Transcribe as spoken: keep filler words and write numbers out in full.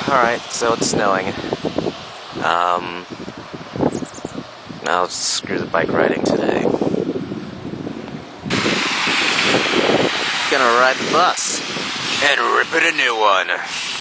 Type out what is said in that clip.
Alright, so it's snowing. Um, I'll screw the bike riding today. Gonna ride the bus and rip it a new one.